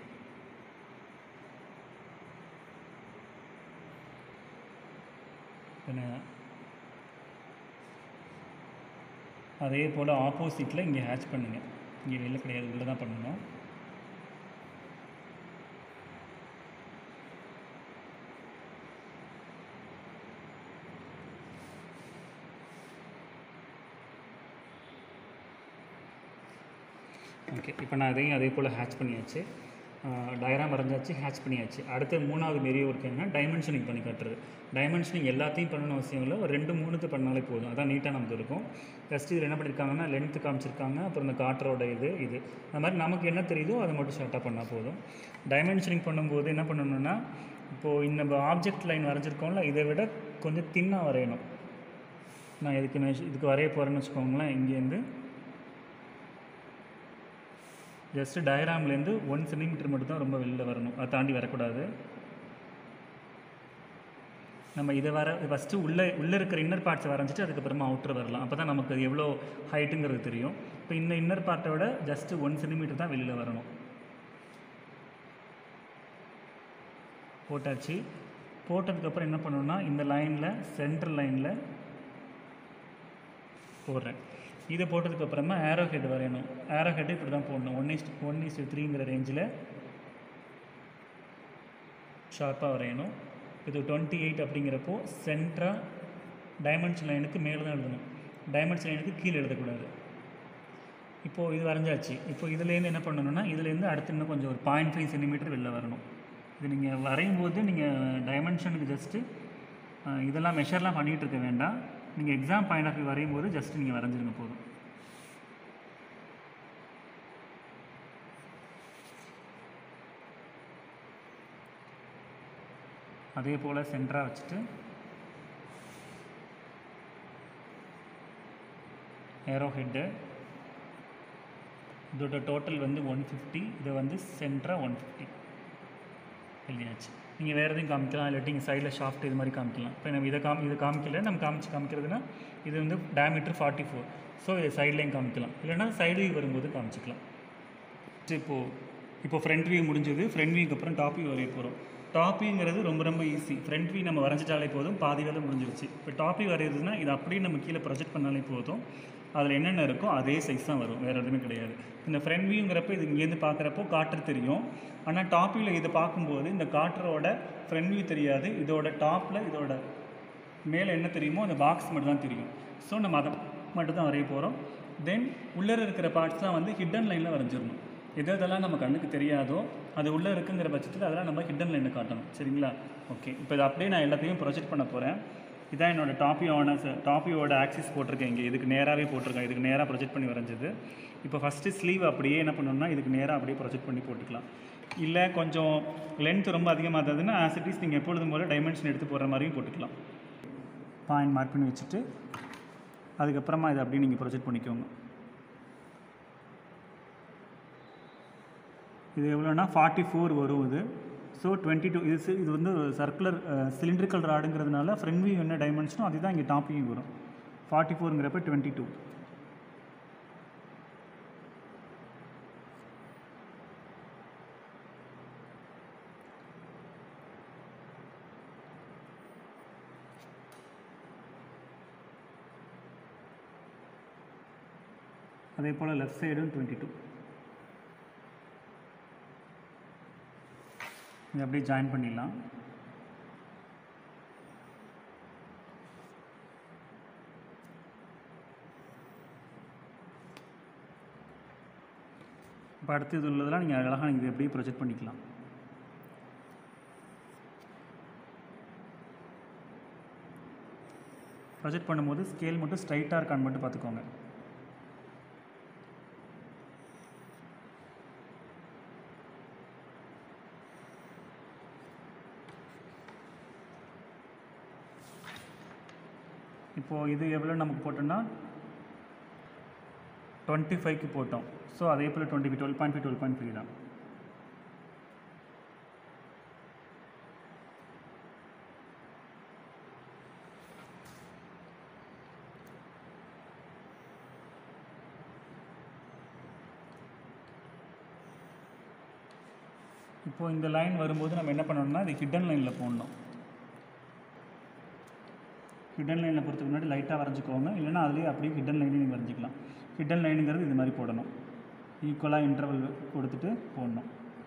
அதே போல் ஆப்போசிட்டில் இங்கே ஹேட்ச் பண்ணுங்கள். இங்கே வெளில கிடையாது, உள்ளே தான் பண்ணணும். ஓகே, இப்போ நான் அதையும் அதே போல் ஹேட்ச் பண்ணியாச்சு. டயக்ராம் வரைஞ்சாச்சு, ஹேட்ச் பண்ணியாச்சு. அடுத்த மூணாவது மெரிய ஒர்க் என்னன்னா டைமென்ஷனிங் பண்ணி காட்டுறது. டைமென்ஷனிங் எல்லாத்தையும் பண்ணணும் அவசியம் இல்லை, ஒரு ரெண்டு மூணுக்கு பண்ணாலே போதும், அதான் நீட்டாக நமக்கு இருக்கும். ஃபஸ்ட்டு இதில் என்ன பண்ணியிருக்காங்கன்னா லென்த்து காமிச்சிருக்காங்க, அப்புறம் இந்த காற்றோட இது இது அந்த மாதிரி நமக்கு என்ன தெரியுதோ அதை மட்டும் ஷார்ட்டாக பண்ணால் போதும். டைமென்ஷனிங் பண்ணும்போது என்ன பண்ணணுன்னா, இப்போது இந்த ஆப்ஜெக்ட் லைன் வரைஞ்சிருக்கோம்ல, இதை விட கொஞ்சம் தின்னாக வரையணும். நான் இதுக்கு இதுக்கு வரைய போகிறேன்னு வச்சுக்கோங்களேன். இங்கேருந்து ஜஸ்ட்டு டயக்ராம்லேருந்து ஒன் சென்டிமீட்டர் மட்டும் தான் ரொம்ப வெளியில் வரணும், அதை தாண்டி வரக்கூடாது. நம்ம இதை வர ஃபஸ்ட்டு உள்ளே உள்ளே இருக்கிற இன்னர் பார்ட்ஸை வரைஞ்சிட்டு அதுக்கப்புறமா அவுட்டர் வரலாம். அப்போ தான் நமக்கு அது எவ்வளோ ஹைட்டுங்கிறது தெரியும். இப்போ இந்த இன்னர் பார்ட்டை விட ஜஸ்ட்டு ஒன் சென்டிமீட்டர் தான் வெளியில் வரணும். போட்டாச்சு. போட்டதுக்கப்புறம் என்ன பண்ணணுன்னா இந்த லைனில் சென்ட்ரல் லைனில் போடுறேன். இதை போட்டதுக்கப்புறமா ஏரோ ஹெட் வரையணும். ஏரோ ஹெட்டு இப்படி தான் போடணும். ஒன் இஸ்ட் ஒன் இஸ்ட் த்ரீங்கிற ரேஞ்சில் ஷார்ப்பாக வரையணும். இது டுவெண்ட்டி எயிட் அப்படிங்கிறப்போ சென்ட்ராக டைமென்ஷன் லைனுக்கு மேலே தான் எழுதணும், டைமென்ஷன் லைனுக்கு கீழே எழுதக்கூடாது. இப்போது இது வரைஞ்சாச்சு. இப்போ இதுலேருந்து என்ன பண்ணணுன்னா இதுலேருந்து அடுத்து இன்னும் கொஞ்சம் ஒரு பாயிண்ட் ஃபைவ் சென்டிமீட்டர் வெளில வரணும். இது நீங்கள் வரையும் போது நீங்கள் டைமென்ஷனுக்கு ஜஸ்ட்டு இதெல்லாம் மெஷர்லாம் பண்ணிகிட்டு இருக்க வேண்டாம். நீங்கள் எக்ஸாம் பாயிண்ட் ஆஃப் வியூ வரையும் போது ஜஸ்ட் நீங்கள் வரைஞ்சிருங்க போதும். அதே போல் சென்டராக வச்சுட்டு ஏரோ ஹெட்டு இதோட டோட்டல் வந்து ஒன் ஃபிஃப்டி, இதை வந்து சென்டராக ஒன் ஃபிஃப்டி எழுதியாச்சு. நீங்கள் வேறு எதையும் காமிக்கலாம், இல்லாட்டி நீங்கள் சைடில் ஷாஃப்ட் இது மாதிரி காமிக்கலாம். இப்போ நம்ம இதை காமி இதை காமிக்கல, நம்ம காமிச்சு காமிக்கிறதுனா இது வந்து டயாமீட்டர் ஃபார்ட்டி ஃபோர், ஸோ இதை சைட்லேயும் காமிக்கலாம், இல்லைனா சைடு வியூ வரும்போது காமிச்சிக்கலாம். இப்போது இப்போ ஃப்ரண்ட் வியூ முடிஞ்சது. ஃப்ரண்ட் வியூக்கு அப்புறம் டாப் வியூ வரைய போகிறோம். டாப் வியூங்கிறது ரொம்ப ரொம்ப ஈஸி. ஃப்ரண்ட் வியூ நம்ம வரைஞ்சிட்டாலே போதும், பாதி வேலை முடிஞ்சிருச்சு. இப்போ டாப் வியூ வரையிறதுனா இது அப்படியே நம்ம கீழே ப்ரொஜெக்ட் பண்ணாலே போதும், அதில் என்னென்ன இருக்கோ அதே சைஸ் தான் வரும், வேறு எதுவுமே கிடையாது. இந்த ஃப்ரண்ட் வியூங்கிறப்ப இது இங்கேருந்து பார்க்குறப்போ காற்று தெரியும், ஆனால் டாப் வியூவில் இதை பார்க்கும்போது இந்த காற்றோட ஃப்ரண்ட் வியூ தெரியாது, இதோட டாப்பில் இதோட மேலே என்ன தெரியுமோ அந்த பாக்ஸ் மட்டும் தான் தெரியும். ஸோ நம்ம அதை மட்டும் தான் வரைய போகிறோம். தென் உள்ளே இருக்கிற பார்ட்ஸ்லாம் வந்து ஹிடன் லைனில் வரைஞ்சிடணும். எது எதெல்லாம் நம்ம கண்ணுக்கு தெரியாதோ அது உள்ளே இருக்குங்கிற பட்சத்தில் அதெல்லாம் நம்ம ஹிடன் லைனில் காட்டணும். சரிங்களா? ஓகே, இப்போ இது அப்படியே நான் எல்லாத்தையும் ப்ரொஜெக்ட் பண்ண போகிறேன். இதான் என்னோடய டாப்பியோட டாப்பியோட ஆக்சிஸ் போட்டிருக்கேன். இங்கே இதுக்கு நேராகவே போட்டிருக்கேன், இதுக்கு நேராக ப்ரொஜெக்ட் பண்ணி வரைஞ்சது. இப்போ ஃபஸ்ட்டு ஸ்லீவ் அப்படியே என்ன பண்ணணும்னா இதுக்கு நேராக அப்படியே ப்ரொஜெக்ட் பண்ணி போட்டுக்கலாம். இல்லை கொஞ்சம் லென்த் ரொம்ப அதிகமாக இருந்ததுன்னா ஆஸ் இட் இஸ் நீங்கள் எப்பொழுதும் போல் டைமென்ஷன் எடுத்து போடுற மாதிரியும் போட்டுக்கலாம். பாயிண்ட் மார்க் பண்ணி வச்சுட்டு அதுக்கப்புறமா இதை அப்படியே நீங்கள் ப்ரொஜெக்ட் பண்ணிக்கோங்க. இது எவ்வளோனா ஃபார்ட்டி ஃபோர் வரும் இது. ஸோ டுவெண்ட்டி டூ இது இது வந்து சர்க்குலர் சிலிண்ட்ரிக்கல் ராடுங்கிறதுனால ஃப்ரண்ட் வியூ என்ன டைமென்ஷனோ அதுதான் இங்கே டாப் வியூ வரும். ஃபார்ட்டி ஃபோருங்கிறப்ப டுவெண்ட்டி டூ. அதே போல் லெஃப்ட் சைடும் டுவெண்ட்டி டூ. இது அப்படியே ஜாயின் பண்ணிடலாம். இப்போ அடுத்து இது உள்ளதெல்லாம் நீங்கள் அழகாக நீங்கள் எப்படியே ப்ரொஜெக்ட் பண்ணிக்கலாம். ப்ரொஜெக்ட் பண்ணும்போது ஸ்கேல் மட்டும் ஸ்ட்ரைட்டாக இருக்கான்னு மட்டும் பார்த்துக்கோங்க. இப்போது இது எவ்வளோ நமக்கு போட்டோம்னா டுவெண்ட்டி ஃபைவ்க்கு போட்டோம். ஸோ அதே போல் twenty five twelve point five twelve point five தான். இப்போது இந்த லைன் வரும்போது நம்ம என்ன பண்ணணும்னா இது ஹிடன் லைனில் போடணும். ஹிடன் லைனில் பொறுத்துக்கு முன்னாடி லைட்டாக வரைஞ்சிக்கோங்க, இல்லைனா அதுலேயே அப்படியே ஹிடன் லைனே நீங்கள் வரைஞ்சிக்கலாம். ஹிடன் லைனுங்கிறது இது மாதிரி போடணும், ஈக்குவலாக இன்டர்வல் கொடுத்துட்டு போடணும்.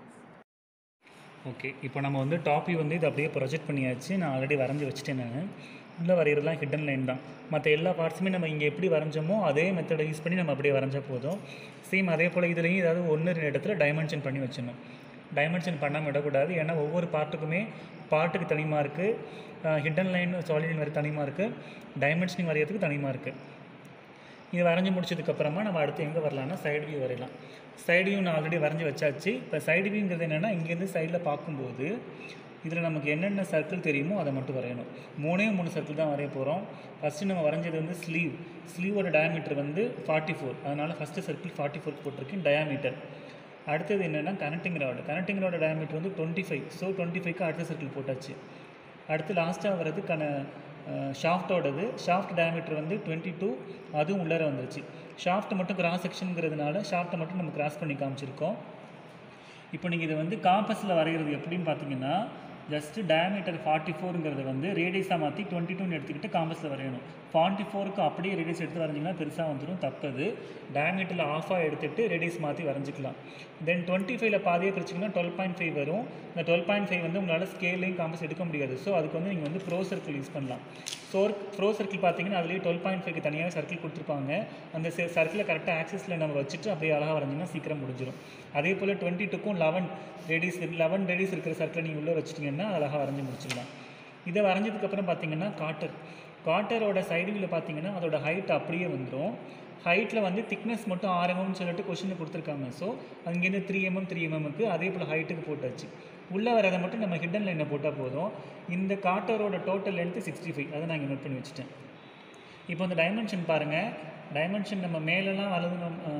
ஓகே, இப்போ நம்ம வந்து டாப்பி வந்து இது அப்படியே ப்ரொஜெக்ட் பண்ணியாச்சு. நான் ஆல்ரெடி வரைஞ்சி வச்சுட்டேன். நான் உள்ளே வரைகிறதுலாம் ஹிடன் லைன் தான். மற்ற எல்லா பார்ட்ஸுமே நம்ம இங்கே எப்படி வரைஞ்சோமோ அதே மெத்தடை யூஸ் பண்ணி நம்ம அப்படியே வரைஞ்சால் போதும். சேம் அதே போல் இதுலேயும் ஏதாவது ஒன்று ரெண்டு இடத்துல டைமென்ஷன் பண்ணி வச்சிடணும். டைமென்ஷன் பண்ணாமல் விடக்கூடாது, ஏன்னா ஒவ்வொரு பார்ட்டுக்குமே பார்ட்டுக்கு தனிமாக இருக்குது, ஹிடன் லைன் சாலிட் வரை தனிமாக இருக்குது, டைமென்ஷனிங் வரைகிறதுக்கு தனிமாக இருக்குது. இது வரைஞ்சி முடிச்சதுக்கப்புறமா நம்ம அடுத்து எங்கே வரலாம்னா சைடு வியூ வரையலாம். சைடு வியூ நான் ஆல்ரெடி வரைஞ்சி வச்சாச்சு. இப்போ சைடு வியூங்கிறது என்னென்னா இங்கேருந்து சைடில் பார்க்கும்போது இதில் நமக்கு என்னென்ன சர்க்கிள் தெரியுமோ அதை மட்டும் வரையணும். மூணே மூணு சர்க்கிள் தான் வரைய போகிறோம். ஃபஸ்ட்டு நம்ம வரைஞ்சது வந்து ஸ்லீவ். ஸ்லீவோட டயாமீட்டர் வந்து ஃபார்ட்டி ஃபோர், அதனால் ஃபஸ்ட்டு சர்க்கிள் ஃபார்ட்டி ஃபோர் போட்டிருக்கேன் டயாமீட்டர். அடுத்தது என்னென்னா connecting rod. Connecting rod diameter வந்து டுவெண்ட்டி ஃபைவ். ஸோ டுவெண்ட்டி ஃபைவ்க்கு அடுத்த சர்க்கிள் போட்டாச்சு. அடுத்து லாஸ்ட்டாக வர்றது கன ஷாஃப்டோடது. ஷாஃப்ட் டயாமீட்டர் வந்து டுவெண்ட்டி டூ, அதுவும் உள்ளார வந்துருச்சு. ஷாஃப்ட் மட்டும் கிராஸ் செக்ஷனுங்கிறதுனால ஷாஃப்ட்டை மட்டும் நம்ம கிராஸ் பண்ணி காமிச்சிருக்கோம். இப்போ நீங்கள் இதை வந்து காம்பஸில் வரைகிறது எப்படின்னு பார்த்தீங்கன்னா ஜஸ்ட்டு டயாமீட்டர் ஃபார்ட்டி ஃபோருங்கிறத வந்து ரேடியஸாக மாற்றி டுவெண்ட்டி டூன்னு எடுத்துக்கிட்டு காம்பஸில் வரையணும். ஃபார்ட்டி ஃபோருக்கு அப்படியே ரேடியஸ் எடுத்து வரைஞ்சிங்கன்னா பெருசாக வந்துடும், தப்பது. டயாமீட்டரில் ஆஃபாக எடுத்துகிட்டு ரேடியஸ் மாற்றி வரைஞ்சிக்கலாம். தென் டுவெண்ட்டி ஃபைவ்ல பாதியே பிரிச்சிங்கன்னா டுவெல் பாயிண்ட் ஃபைவ் வரும். இந்த டுவெல் பாயிண்ட் ஃபைவ் வந்து உங்களால் ஸ்கேலையும் காம்பஸ் எடுக்க முடியாது. ஸோ அதுக்கு வந்து நீங்கள் வந்து ப்ரோ சர்க்கிள் யூஸ் பண்ணலாம். ஸோ ப்ரோ சர்க்கிள் பார்த்தீங்கன்னா அதுலேயே டுவெல் பாயிண்ட் ஃபைவ்க்கு தனியாக சர்க்கிள் கொடுத்துருப்பாங்க. அந்த சர்க்கிளை கரெக்டாக ஆக்சிஸில் நம்ம வச்சுட்டு அப்படியே அழகாக வரைஞ்சிங்கன்னா சீக்கிரம் முடிஞ்சிடும். அதே போல் டுவெண்ட்டி டூக்கும் லெவன் ரேடியஸ் லெவன் ரேடியஸ் இருக்கிற சர்க்கிளை நீங்கள் உள்ளே வச்சுட்டிங்கன்னா அழகாக வரைஞ்சி முடிச்சிடலாம். இதை வரைஞ்சதுக்கப்புறம் பார்த்தீங்கன்னா காட்டர். காட்டரோட சைடு வியூவில் பார்த்தீங்கன்னா அதோட ஹைட் அப்படியே வந்துடும். ஹைட்டில் வந்து திக்னஸ் மட்டும் ஆறு எம்எம்னு சொல்லிட்டு கொஷினில் கொடுத்துருக்காங்க. ஸோ அங்கேருந்து த்ரீ எம்எம் த்ரீ எம்எம்க்கு அதே போல் ஹைட்டுக்கு போட்டாச்சு. உள்ளே வரதை மட்டும் நம்ம ஹிடன் லைனை போட்டால் போதும். இந்த காட்டரோட டோட்டல் லென்த்து சிக்ஸ்டி ஃபைவ், அதை நான் இங்கே நோட் பண்ணி வச்சுட்டேன். இப்போ இந்த டைமென்ஷன் பாருங்கள். டைமென்ஷன் நம்ம மேலெலாம் வலது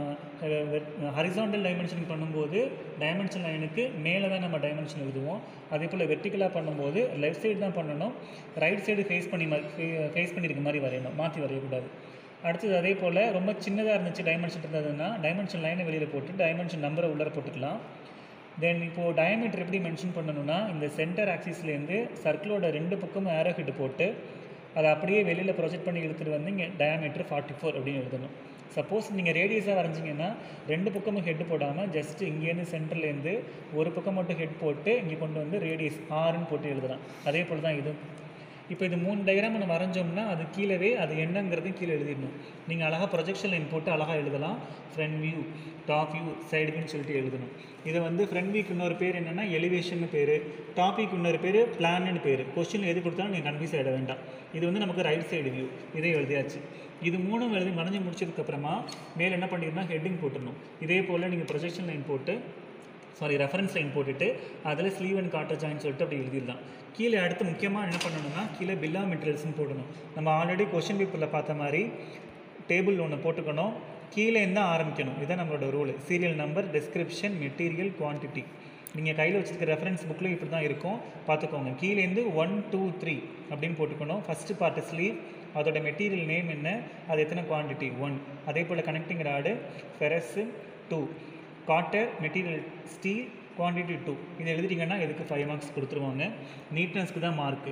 ஹரிசாண்டல் டைமென்ஷன் பண்ணும்போது டைமென்ஷன் லைனுக்கு மேலே தான் நம்ம டைமென்ஷன் எழுதுவோம். அதே போல் வெர்டிக்கலாக பண்ணும்போது லெஃப்ட் சைடு தான் பண்ணணும், ரைட் சைடு ஃபேஸ் பண்ணி ஃபேஸ் பண்ணியிருக்க மாதிரி வரையணும், மாற்றி வரையக்கூடாது. அடுத்தது அதே போல் ரொம்ப சின்னதாக இருந்துச்சு டைமென்ஷன் இருந்ததுன்னா டைமென்ஷன் லைனை வெளியில் போட்டு டைமென்ஷன் நம்பரை உள்ளே போட்டுக்கலாம். தென் இப்போது டயாமீட்டர் எப்படி மென்ஷன் பண்ணணும்னா இந்த சென்டர் ஆக்சிஸ்லேருந்து சர்க்கிளோட ரெண்டு பக்கமும் ஏரோ ஹெட் போட்டு அதை அப்படியே வெளியில் ப்ரொஜெக்ட் பண்ணி எடுத்துகிட்டு வந்து இங்கே டயாமீட்டர் ஃபார்ட்டி ஃபோர் அப்படின்னு எழுதணும். சப்போஸ் நீங்கள் ரேடியஸாக வரைஞ்சிங்கன்னா ரெண்டு பக்கமும் ஹெட் போடாமல் ஜஸ்ட்டு இங்கேருந்து சென்டர்லேருந்து ஒரு பக்கம் மட்டும் ஹெட் போட்டு இங்கே கொண்டு வந்து ரேடியஸ் ஆறுன்னு போட்டு எழுதலாம். அதே போல் தான் இது. இப்போ இது மூணு டயக்ராம் நம்ம வரைஞ்சோம்னா அது கீழவே அது என்னங்கிறதையும் கீழே எழுதிடணும். நீங்கள் அழகாக ப்ரொஜெக்ஷன் லைன் போட்டு அழகாக எழுதலாம். Front view, top view, side வியூன்னு சொல்லிட்டு எழுதணும். இதை வந்து ஃப்ரண்ட் வியூக்கு இன்னொரு பேர் என்னென்னா எலிவேஷன் பேர், டாப் வியூக்கு இன்னொரு பேர் பிளான்னு பேர். கொஸ்டின் எது கொடுத்தாலும் நீங்கள் கன்ஃபியூஸ் ஆகிட வேண்டாம். இது வந்து நமக்கு ரைட் சைடு வியூ, இதை எழுதியாச்சு. இது மூணும் எழுதி வரைஞ்சி முடிச்சதுக்கப்புறமா மேலே என்ன பண்ணிடணும், ஹெட்டிங் போட்டுடணும். இதே போல் நீங்கள் ப்ரொஜெக்ஷன் லைன் போட்டு சாரி ரெஃபரன்ஸ் லைன் போட்டுட்டு அதில் ஸ்லீவ் அண்ட் காட்டர் ஜாயின் சொல்லிட்டு அப்படி எழுதிடலாம். கீழே அடுத்து முக்கியமாக என்ன பண்ணணும்னா கீழே பில் ஆஃப் மெட்டீரியல்ஸ்னு போடணும். நம்ம ஆல்ரெடி கொஷின் பேப்பரில் பார்த்த மாதிரி டேபிள் ஒன்று போட்டுக்கணும். கீழே இருந்தால் ஆரம்பிக்கணும். இதுதான் நம்மளோட rule. Serial number, description, material, quantity. நீங்கள் கையில் வச்சுருக்க ரெஃபரன்ஸ் புக்கில் இப்படி தான் இருக்கும், பார்த்துக்கோங்க. கீழேருந்து ஒன் டூ த்ரீ அப்படின்னு போட்டுக்கணும். ஃபஸ்ட்டு பார்ட்டு ஸ்லீவ், அதோட மெட்டீரியல் நேம் என்ன, அது எத்தனை குவான்டிட்டி ஒன். அதே போல் connecting rod ferrous two, cotter material steel quantity two. இதை எழுதிட்டிங்கன்னா இதுக்கு ஃபைவ் மார்க்ஸ் கொடுத்துருவாங்க. நீட்னஸ்க்கு தான் மார்க்கு.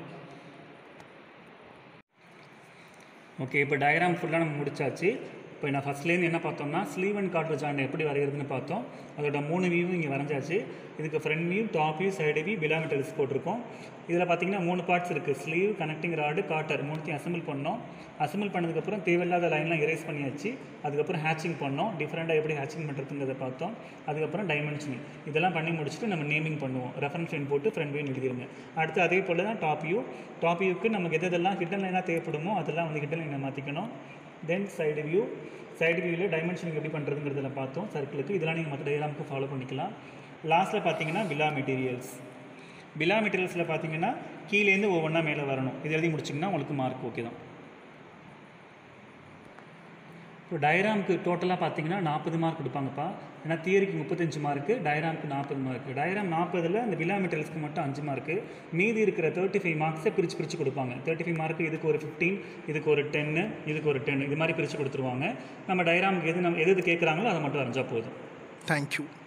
ஓகே, இப்போ டயக்ராம் ஃபுல்லாக நம்ம முடிச்சாச்சு. இப்போ நான் ஃபஸ்ட்லேருந்து என்ன பார்த்தோம்னா ஸ்லீவ் அண்ட் காட்டர் ஜாயிண்ட் எப்படி வரைகிறதுன்னு பார்த்தோம். அதோட மூணு வியூவும் இங்கே வரைஞ்சாச்சு. இதுக்கு front view, top view, side view, bill of materials போட்டிருக்கோம். இதில் பார்த்தீங்கன்னா மூணு பார்ட்ஸ் இருக்குது. ஸ்லீவ், கனெக்டிங் ராடு, காட்டர், மூணுத்தையும் அசம்பிள் பண்ணோம். அசம்பிள் பண்ணதுக்கப்புறம் தேவையில்லாத லைன்லாம் எரேஸ் பண்ணியாச்சு. அதுக்கப்புறம் ஹேச்சிங் பண்ணோம். டிஃப்ரெண்ட்டாக எப்படி ஹேச்சிங் பண்ணுறதுங்கிறத பார்த்தோம். அதுக்கப்புறம் டைமென்ஷனிங் இதெல்லாம் பண்ணி முடிச்சுட்டு நம்ம நேமிங் பண்ணுவோம். ரெஃபரன்ஸ் லைன் போட்டு ஃப்ரண்ட் வியூ எழுதிடுங்க. அடுத்து அதே போல் தான் டாப் வியூ. டாப் வியூக்கு நமக்கு எது எதெல்லாம் ஹிடன் லைனாக தேவைப்படுமோ அதெல்லாம் வந்து ஹிடன் லைனை மாற்றிக்கணும். தென் சைடு வியூ, சைடு வியூவில் டைமென்ஷனிங் எப்படி பண்ணுறதுங்கிறதுல பார்த்தோம். சர்க்கிளுக்கு இதெல்லாம் நீங்கள் மற்ற டயக்ராமுக்கு ஃபாலோ பண்ணிக்கலாம். லாஸ்ட்டில் பார்த்தீங்கன்னா bill of materials. Bill of மெட்டீரியல்ஸில் பார்த்தீங்கன்னா கீழேருந்து ஒவ்வொன்றா மேலே வரணும். இது எழுதி முடிச்சிங்கன்னா உங்களுக்கு மார்க் ஓகே தான். ஸோ டயக்ராமுக்கு டோட்டலாக பார்த்தீங்கன்னா நாற்பது மார்க் கொடுப்பாங்கப்பா. ஏன்னா தியரிக்கு முப்பத்தஞ்சு மார்க்கு, டயக்ராமுக்கு நாற்பது மார்க்கு. டயக்ராம் நாற்பதில் அந்த விலா மெட்டீரியல்ஸ்க்கு மட்டும் அஞ்சு மார்க்கு. மீதி இருக்கிற தேர்ட்டி ஃபைவ் மார்க்ஸை பிரித்து பிரித்து கொடுப்பாங்க. தேர்ட்டி ஃபைவ் மார்க்கு இதுக்கு ஒரு ஃபிஃப்டீன், இதுக்கு ஒரு டென்னு, இதுக்கு ஒரு டென், இது மாதிரி பிரித்து கொடுத்துருவாங்க. நம்ம டயக்ராமுக்கு எது நம்ம எது எது கேட்குறாங்களோ அதை மட்டும் வரைஞ்சா போதும். தேங்க்யூ.